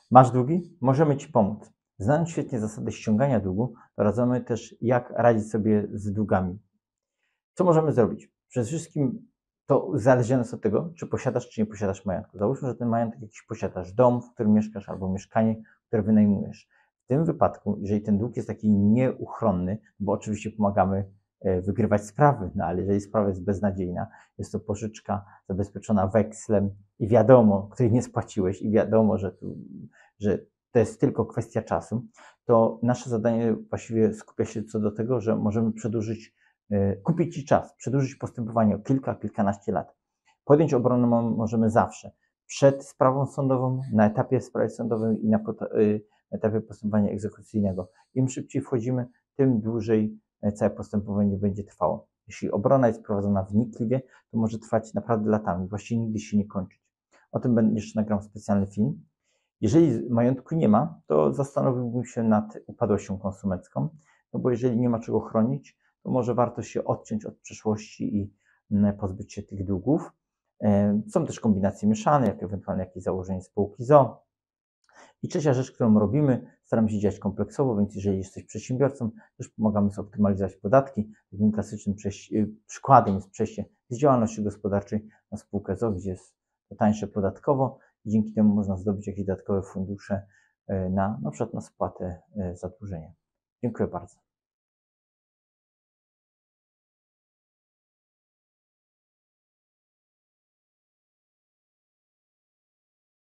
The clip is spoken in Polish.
Masz długi? Możemy Ci pomóc. Znając świetnie zasady ściągania długu, doradzamy też, jak radzić sobie z długami. Co możemy zrobić? Przede wszystkim to uzależnione jest od tego, czy posiadasz, czy nie posiadasz majątku. Załóżmy, że ten majątek jakiś posiadasz, dom, w którym mieszkasz, albo mieszkanie, które wynajmujesz. W tym wypadku, jeżeli ten dług jest taki nieuchronny, bo oczywiście pomagamy wygrywać sprawy, no ale jeżeli sprawa jest beznadziejna, jest to pożyczka zabezpieczona wekslem i wiadomo, której nie spłaciłeś i wiadomo, że to jest tylko kwestia czasu, to nasze zadanie właściwie skupia się co do tego, że możemy kupić Ci czas, przedłużyć postępowanie o kilkanaście lat. Podjąć obronę możemy zawsze. Przed sprawą sądową, na etapie sprawy sądowej i na etapie postępowania egzekucyjnego. Im szybciej wchodzimy, tym dłużej całe postępowanie będzie trwało. Jeśli obrona jest prowadzona wnikliwie, to może trwać naprawdę latami, właściwie nigdy się nie kończyć. O tym jeszcze nagram specjalny film. Jeżeli majątku nie ma, to zastanowiłbym się nad upadłością konsumencką, no bo jeżeli nie ma czego chronić, to może warto się odciąć od przeszłości i pozbyć się tych długów. Są też kombinacje mieszane, jak ewentualnie jakieś założenie spółki z o.o. I trzecia rzecz, którą robimy, staramy się działać kompleksowo, więc jeżeli jesteś przedsiębiorcą, też pomagamy zoptymalizować podatki. Takim klasycznym przykładem jest przejście z działalności gospodarczej na spółkę z o.o., gdzie jest to tańsze podatkowo i dzięki temu można zdobyć jakieś dodatkowe fundusze na przykład na spłatę zadłużenia. Dziękuję bardzo.